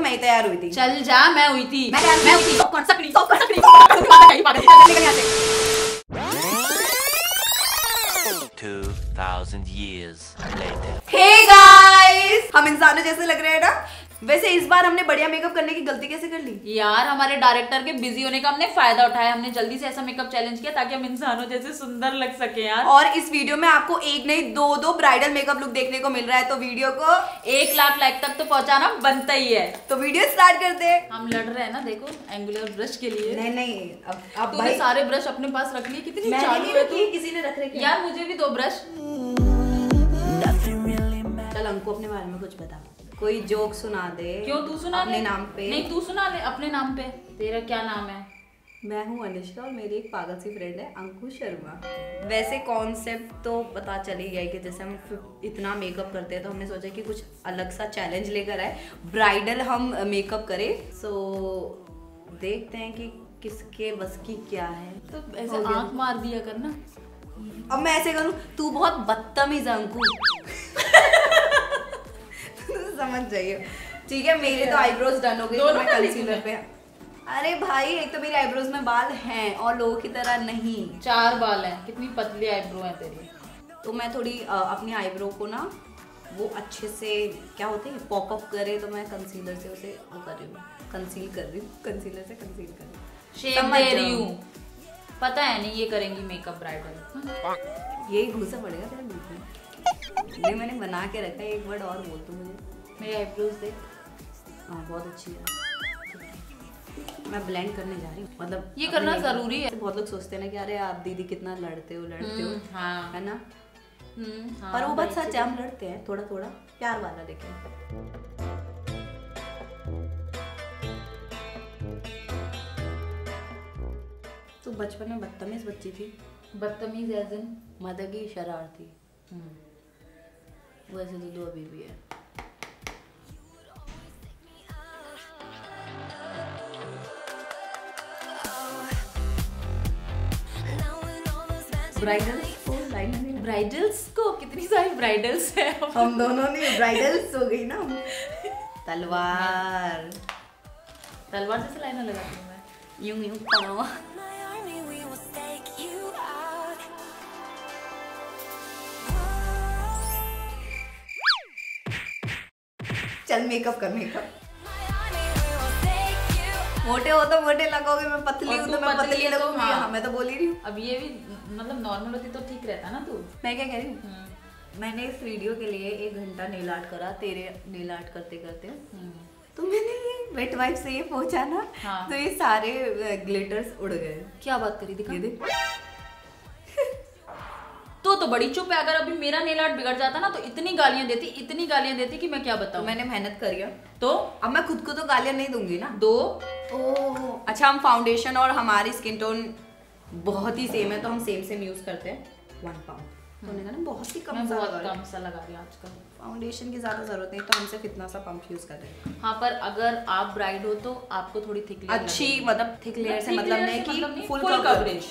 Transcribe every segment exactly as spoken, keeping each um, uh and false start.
मैं ही तैयार हुई थी। चल जा, मैं हुई थी, मैं मैं हुई थी। कौन सकड़ी कौन Sakri two thousand years later. Hey guys! हम इंसानों जैसे लग रहे हैं ना। वैसे इस बार हमने बढ़िया मेकअप करने की गलती कैसे कर ली यार? हमारे डायरेक्टर के बिजी होने का हमने फायदा उठाया। हमने जल्दी से ऐसा मेकअप चैलेंज किया ताकि हम इंसानों जैसे सुंदर लग सके यार। और इस वीडियो में आपको एक नहीं दो दो ब्राइडल मेकअप लुक देखने को मिल रहा है, तो वीडियो को एक लाख लाइक तक तो पहुंचाना बनता ही है। तो वीडियो स्टार्ट करते हैं। हम लड़ रहे हैं ना, देखो एंगुलर ब्रश के लिए। नहीं नहीं अब अब भाई सारे ब्रश अपने पास रख लिए, कितनी चालू है तू। किसी ने रख रखे यार मुझे भी दो ब्रश। चल हमको अपने बारे में कुछ बता, कोई जोक सुना दे। क्यों? तू सुना अपने ले। नाम पे। नहीं तू सुना ले अपने नाम पे। तेरा क्या नाम है? मैं हूँ अनुष्का और मेरी एक पागल सी फ्रेंड है अंकुश शर्मा। वैसे कॉन्सेप्ट तो पता चल ही गया कि जैसे हम इतना मेकअप करते हैं तो हमने सोचा कि कुछ अलग सा चैलेंज लेकर आए, ब्राइडल हम मेकअप करें। सो देखते हैं कि किसके बस की क्या है। तो ऐसे आंख मार दिया करना। अब मैं ऐसे करूँ? तू बहुत बदतमीज है अंकु। समझ जाइए। ठीक है, मेरे तो आईब्रोज डन हो गई, तो मैं कंसीलर पे। अरे भाई एक तो मेरे आईब्रोज में बाल हैं और लोगों की तरह नहीं। चार बाल हैं, कितनी पतली आईब्रो है तेरी। तो मैं थोड़ी आ, अपनी आईब्रो को ना वो अच्छे से क्या होते हैं पॉप अप करे, तो मैं कंसीलर से उसे वो कर रही हूँ, कंसील कर रही हूँ, कंसीलर से कंसील कर रही हूँ, शेप दे रही हूँ। पता है नहीं ये करेंगी मेकअप ब्राइडल। यही घुसा पड़ेगा तेरे मुंह में। ये मैंने बना के रखा है, एक वर्ड और बोल तू मुझे। मेरी आईब्रोज देख। हाँ बहुत अच्छी है। मैं ब्लेंड करने जा रही हूँ, मतलब ये करना जरूरी है। बहुत लोग सोचते हैं ना कि अरे आप दीदी कितना लड़ते हो लड़ते हो, हाँ। है ना। हाँ, पर वो बात सच है, हम लड़ते हैं थोड़ा थोड़ा प्यार वाला। लेकिन तू बचपन में बदतमीज बच्ची थी। बदतमीज एज इन मदगी शरारती। वैसे तो दो अभी भी है। ब्राइडल्स को लाइन ब्राइडल्स को कितनी सारी ब्राइडल्स है। हम दोनों ने ब्राइडल्स हो गई ना। तलवार तलवार जैसे लाइनें लगाती हूँ मैं, यूं यूं करो। चल मेकअप कर मेकअप। मोटे हो तो मोटे लगोगे, मैं पतली हूँ तो मैं पतली लगूंगी। हाँ। हाँ मैं तो बोल ही रही हूँ। अब ये भी मतलब नॉर्मल होती तो ठीक रहता ना। तू मैं क्या कह रही हूँ, मैंने इस वीडियो के लिए एक घंटा नेल आर्ट करा, तेरे नेल आर्ट करते करते। तो मैंने ये वेट वाइप से ये पहुंचा ना। हाँ। तो ये सारे ग्लिटर्स उड़ गए। क्या बात करी? दिखा। ये देख। तो तो बड़ी चुप है। अगर अभी मेरा नेल आर्ट बिगड़ जाता ना तो इतनी गालियां देती इतनी गालियां देती कि मैं क्या बताऊं। तो मैंने मेहनत करी है, तो अब मैं खुद को तो गालियां नहीं दूंगी ना। दो। ओह अच्छा, हम फाउंडेशन और हमारी स्किन टोन बहुत ही सेम है, तो हम सेम सेम यूज करते हैं। वन पाउंड तो ना बहुत ही कम मैं सा बहुत लगा कम सा लगा रही हूँ आजकल। फाउंडेशन की ज्यादा जरूरत नहीं, तो हम सिर्फ इतना सा पंप यूज कर रहे हैं। हाँ पर अगर आप ब्राइड हो तो आपको थोड़ी थिक लेयर अच्छी, मतलब थिक लेयर से मतलब नहीं कि फुल कवरेज।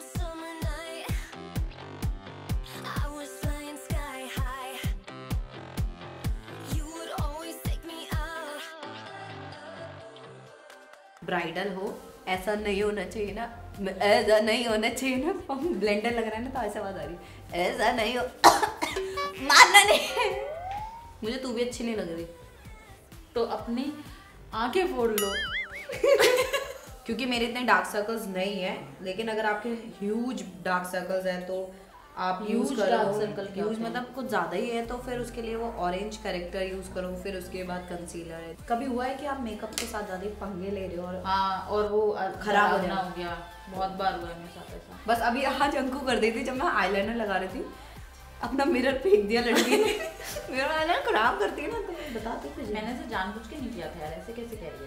ब्राइडल हो ऐसा नहीं होना चाहिए ना, ऐसा नहीं होना चाहिए ना। ब्लेंडर लग रहा है ना तो ऐसा आवाज आ रही है, ऐसा नहीं हो। मारना नहीं। मुझे तू भी अच्छी नहीं लग रही, तो अपनी आंखें फोड़ लो। क्योंकि मेरे इतने डार्क सर्कल्स नहीं है, लेकिन अगर आपके ह्यूज डार्क सर्कल्स हैं तो आप यूज करो। यूज मतलब कुछ ज्यादा ही है तो फिर उसके लिए वो ऑरेंज करेक्टर यूज करो, फिर उसके बाद कंसीलर है। कभी हुआ है कि आप मेकअप के साथ ज्यादा पंगे ले रहे हो और हाँ और वो खराब हो गया? बहुत बार हुआ है मेरे साथ ऐसा। बस अभी आज अंकु कर देती, जब मैं आईलाइनर लगा रही थी अपना मिरर फेंक दिया लड़की ने। मेरा आईलाइनर खराब करती है ना, तो बताती थी। मैंने से जानबूझ के नहीं किया था यार, ऐसे कैसे कह रही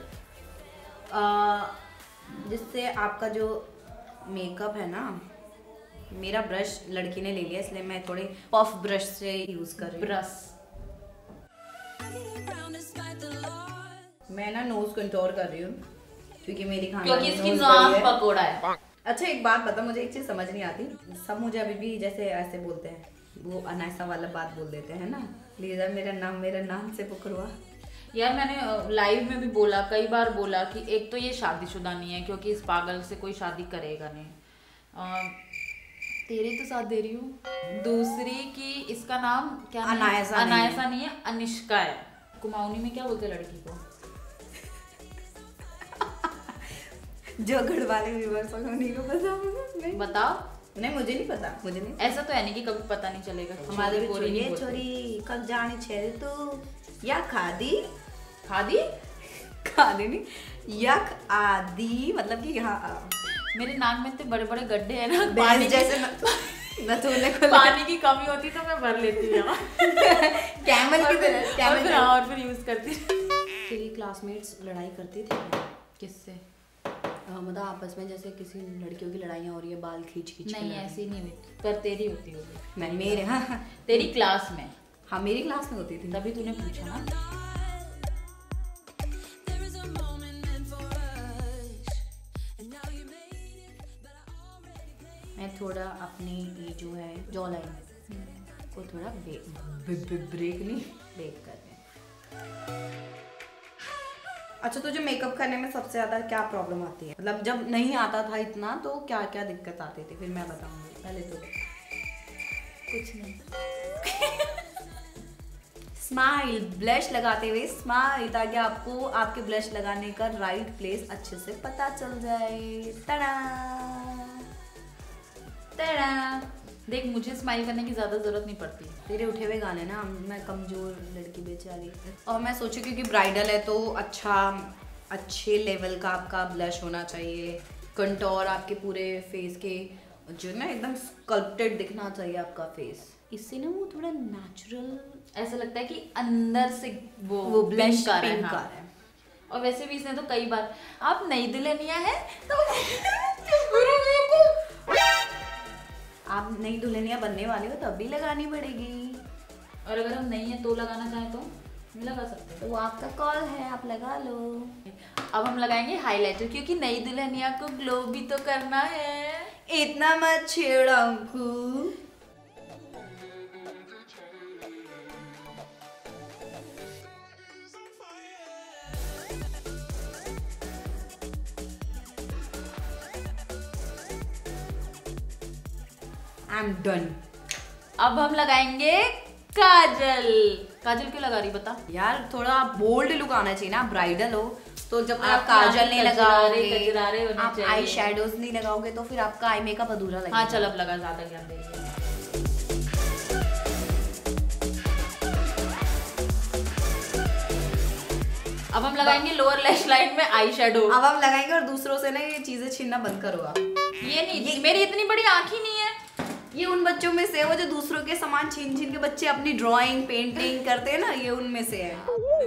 है? जिससे आपका जो मेकअप है ना, मेरा ब्रश लड़की ने ले लिया इसलिए मैं थोड़े पफ ब्रश से यूज कर रही हूँ। ब्रश मैं ना नोज कंटूर कर रही हूँ क्योंकि मेरी खाने क्योंकि इसकी नाक पकोड़ा है। अच्छा एक बात बता, मुझे एक चीज समझ नहीं आती, सब मुझे अभी भी जैसे ऐसे बोलते हैं, वो अनायसा वाला बात बोल देते हैं ना, लीजा मेरा नाम मेरा नाम से पुकरवा। यार मैंने लाइव में भी बोला, कई बार बोला कि एक तो ये शादीशुदा नहीं है क्योंकि इस पागल से कोई शादी करेगा नहीं। आ, तेरे तो साथ दे रही हूँ। दूसरी कि इसका नाम क्या अनायसा नहीं अनायसा नहीं है, अनिष्का है। कुमाऊनी में क्या बोलते लड़की को? जो गढ़वाले व्यूअर्स हैं उन्हीं को पता होगा। बताओ। नहीं मुझे नहीं पता, मुझे नहीं। ऐसा तो है नहीं कि कभी पता नहीं चलेगा। हमारे भी चोरी चोरी नहीं है, बोलते। चोरी कब जानी छेरे तो या खादी खादी खादी नहीं यक आदि, मतलब कि यहाँ मेरे नाक में इतने बड़े बड़े गड्ढे हैं ना, पानी पानी जैसे नथुने को पानी की कमी होती तो मैं भर लेती हूँ कैमल की तरह और कैमल फिर हाँ, और फिर यूज करती। तेरी क्लासमेट्स लड़ाई करती थी किससे? मतलब आपस में जैसे किसी लड़कियों की लड़ाइयाँ हो रही है, बाल खींच खींच के नहीं लड़ रही ऐसी नहीं होती, पर तेरी होती होगी। मैं मेरे हाँ तेरी क्लास में? हाँ मेरी क्लास में होती थी। तभी तूने पूछा ना। मैं थोड़ा अपनी ये जो है जॉ लाइन को थोड़ा ब्रेक नहीं ब्रेक कर रहे हैं। अच्छा तुझे मेकअप करने में सबसे ज्यादा क्या प्रॉब्लम आती है? मतलब जब नहीं आता था इतना तो क्या क्या दिक्कत आती थी? फिर मैं बताऊंगी, पहले तो कुछ नहीं। स्माइल, ब्लश लगाते हुए स्माइल, ताकि आपको आपके ब्लश लगाने का राइट प्लेस अच्छे से पता चल जाए। तड़ा तेरा देख, मुझे स्माइल करने की ज्यादा जरूरत नहीं पड़ती। तेरे उठे हुए गाने ना, मैं कमजोर लड़की बेचारी। और मैं सोचू क्योंकि ब्राइडल है तो अच्छा अच्छे लेवल का आपका ब्लश होना चाहिए, कंटोर आपके पूरे फेस के जो ना एकदम स्कल्प्टेड दिखना चाहिए आपका फेस। इससे ना वो थोड़ा नेचुरल ऐसा लगता है कि अंदर से वो वो ब्लश पिंक आ रहा है, पिंक आ हाँ। रहा है। और वैसे भी इसने तो कई बार आप नई दुल्हनिया है तो आप नई दुल्हनिया बनने वाली हो तब भी लगानी पड़ेगी, और अगर हम नहीं है तो लगाना चाहें तो नहीं लगा सकते। तो वो आपका कॉल है, आप लगा लो। अब हम लगाएंगे हाइलाइटर क्योंकि नई दुल्हनिया को ग्लो भी तो करना है। इतना मत छेड़ अंकु। I'm done. अब हम लगाएंगे काजल। काजल क्यों लगा रही बता? यार थोड़ा बोल्ड लुक आना चाहिए ना, ब्राइडल हो तो जब आप आपके काजल आंखें नहीं कजरारे लगाओगे, कजरारे होने आप चाहिए। आई शेडोज नहीं लगाओगे तो फिर आपका आई मेकअप अधूरा लगेगा। हाँ चल अब लगा, ज्यादा ज्ञान दे रही है। अब हम लगाएंगे लोअर लैश लाइन में आई शेडो। अब हम लगाएंगे और दूसरों से ना ये चीजें छीनना बंद करो आप। ये नहीं, ये मेरी इतनी बड़ी आँख ही नहीं है। ये उन बच्चों में से है वो जो दूसरों के सामान छीन छीन के बच्चे अपनी ड्राइंग पेंटिंग करते हैं ना, ये उनमें से है।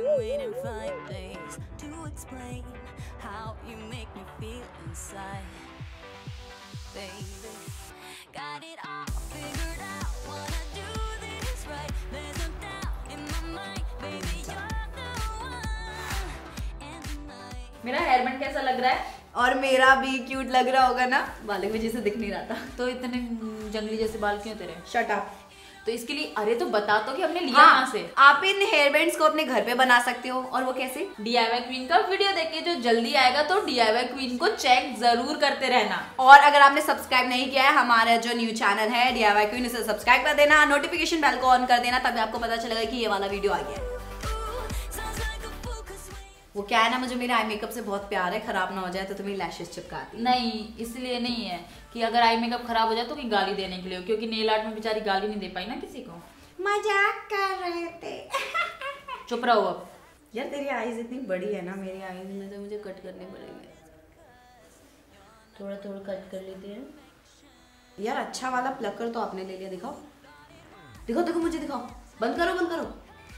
मेरा हेयर बैंड कैसा लग रहा है? और मेरा भी क्यूट लग रहा होगा ना, बालों की वजह से दिख नहीं रहा था। तो इतने जंगली जैसे बाल क्यों तेरे? Shut up. तो इसके लिए अरे तो बता तो कि हमने लिया हाँ, कहाँ से? आप इन हेयर बैंड्स को अपने घर पे बना सकते हो। और वो कैसे? डीआईवाई क्वीन का वीडियो देख के जो जल्दी आएगा तो डीआईवाई क्वीन को चेक जरूर करते रहना। और अगर आपने सब्सक्राइब नहीं किया है हमारा जो न्यू चैनल है डीआईवाई क्वीन, इसे सब्सक्राइब कर देना, नोटिफिकेशन बेल को ऑन कर देना, तभी आपको पता चलेगा कि ये वाला वीडियो आ गया है। वो क्या है ना, मुझे मेरे आई मेकअप से बहुत प्यार है, खराब ना हो जाए तो तुम्हें लैशेस चिपकाती। नहीं, इसलिए नहीं है कि अगर आई मेकअप खराब हो जाए तो कि गाली देने के लिए, क्योंकि नेल आर्ट में बेचारी गाली नहीं दे पाई ना किसी को। मजाक कर रहे थे। चुप रहो अब। यार तेरी आईज इतनी बड़ी है ना, मेरी आईज में तो मुझे कट करने पड़ेंगे। थोड़ा थोड़ा कट कर लेते हैं। यार अच्छा वाला प्लकर तो आपने ले लिया, दिखाओ दिखाओ देखो मुझे दिखाओ। बंद करो बंद करो।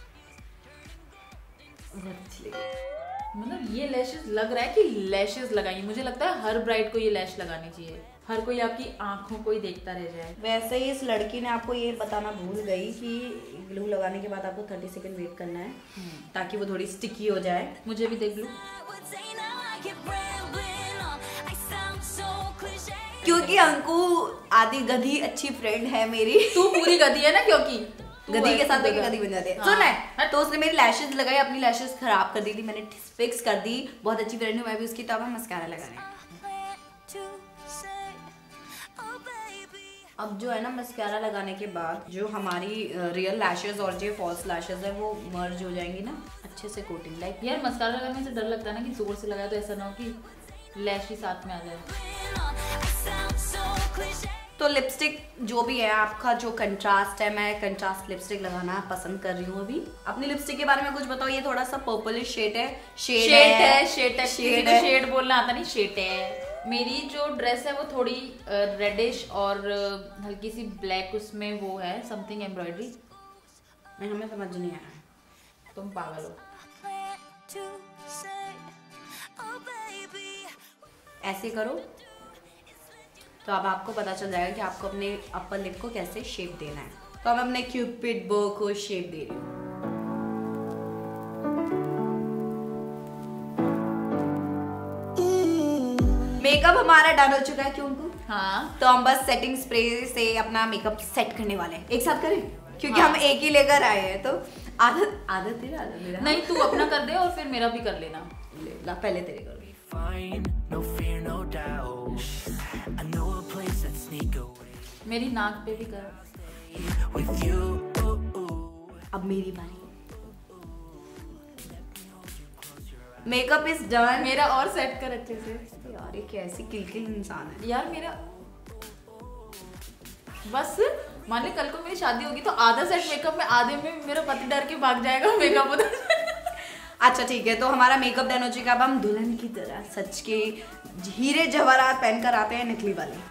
बहुत अच्छी लगी। मतलब ये लैशेस लग रहा है कि लैशेस लगाएंगे। मुझे लगता है हर ब्राइड को ये लैश लगानी चाहिए, हर कोई आपकी आंखों को ही देखता रह जाए। वैसे ही इस लड़की ने आपको ये बताना भूल गई कि ग्लू लगाने के बाद आपको थर्टी सेकेंड वेट करना है ताकि वो थोड़ी स्टिकी हो जाए। मुझे भी देख लो, क्योंकि अंकु आदि गधी अच्छी फ्रेंड है मेरी। तू पूरी गधी है ना, क्योंकि गधी के साथ गधा। गधी बन जाती है। हाँ। सुन है, तो उसने मेरी लैशेज लगाई, अपनी लैशेज खराब कर दी थी, मैंने फिक्स कर दी। बहुत अच्छी फ्रेंड हूँ मैं भी उसकी, तो अब हम मस्कारा लगा रहे हैं। अब जो है ना मस्कारा लगाने के बाद जो हमारी रियल लैशेज और जो फॉल्स लैशेज है वो मर्ज हो जाएंगी ना अच्छे से कोटिंग लाइक। यार मस्कारा लगाने से डर लगता है ना कि जोर से लगाया तो ऐसा ना हो कि लैश ही साथ में आ जाए। तो लिपस्टिक जो भी है आपका जो कंट्रास्ट है, मैं कंट्रास्ट लिपस्टिक लगाना पसंद कर रही हूँ अभी। अपनी लिपस्टिक के बारे में कुछ बताओ। ये थोड़ा सा पर्पलिश शेड है, शेड शेड है, शेड है, शेड किसी को शेड बोलना आता नहीं, शेड है। मेरी जो ड्रेस है वो थोड़ी रेडिश और uh, हल्की सी ब्लैक, उसमें वो है समथिंग एम्ब्रॉयडरी। मैं हमें समझ नहीं आया, तुम पागल हो। ऐसे करो तो अब आपको पता चल जाएगा कि आपको अपने अपर लिप को कैसे शेप देना है। तो अब मैं अपने क्यूपिड बो को शेप दे रही हूँ। मेकअप हमारा डन हो चुका है, क्यों उनको? हाँ, तो हम बस सेटिंग स्प्रे से अपना मेकअप सेट करने वाले हैं। एक साथ करें क्योंकि हाँ। हम एक ही लेकर आए हैं। तो आदत आदत तेरा आदत मेरा। नहीं तू अपना कर दे और फिर मेरा भी कर लेना। ले, ला पहले तेरे करो। Fine, no fear, no doubt. I know a place that sneak away मेरी नाक पे भी कर। with you. अब मेरी बारी। Makeup is done. मेरा और सेट कर अच्छे से। यार ये कैसी किलकिल इंसान है यार मेरा बस मान ले कल को मेरी शादी होगी तो आधा सेट मेकअप में, आधे में मेरा पति डर के भाग जाएगा मेकअप उधर। अच्छा ठीक है, तो हमारा मेकअप डन हो चुका। अब हम दुल्हन की तरह सच के हीरे जवाहरात पहनकर आते हैं नकली वाले।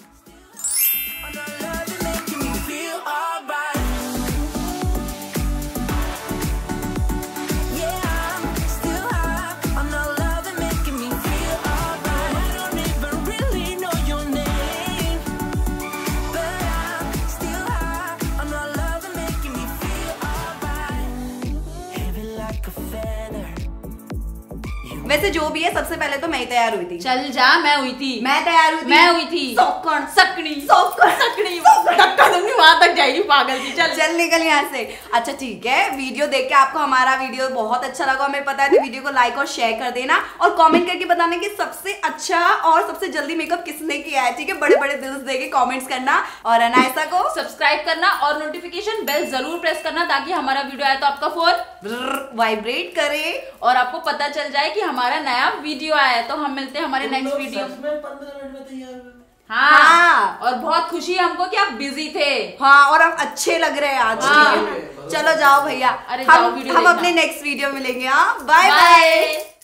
वैसे जो भी है सबसे पहले तो मैं ही तैयार हुई थी। चल जा, मैं हुई थी, मैं तैयार हुई थी, मैं हुई थी। सौकड़ सकनी सौकड़ सकनी धक्का दूंगी, वहां तक जाएगी पागल की। चल चल निकल यहाँ से। अच्छा ठीक है, वीडियो देख के आपको हमारा वीडियो बहुत अच्छा लगा, हमें पता है, तो वीडियो को लाइक और शेयर कर देना और कमेंट करके बताना कि सबसे अच्छा और सबसे जल्दी मेकअप किसने किया है। ठीक है, बड़े बड़े दिल्स देके कमेंट्स करना और अनायसा को सब्सक्राइब करना और नोटिफिकेशन बेल जरूर प्रेस करना ताकि हमारा वीडियो आए तो आपका फोन वाइब्रेट करे और आपको पता चल जाए कि हमारा नया वीडियो आया है। तो हम मिलते हैं हमारे नेक्स्ट वीडियो। पंद्रह मिनट में तैयार। हाँ, हाँ। और बहुत खुशी है हमको कि आप बिजी थे। हाँ, और हम अच्छे लग रहे हैं आज। हाँ। ठीक है ना? चलो जाओ भैया, अरे जाओ, हम वीडियो हम देखना। अपने नेक्स्ट वीडियो मिलेंगे। हाँ, बाय बाय। बाय।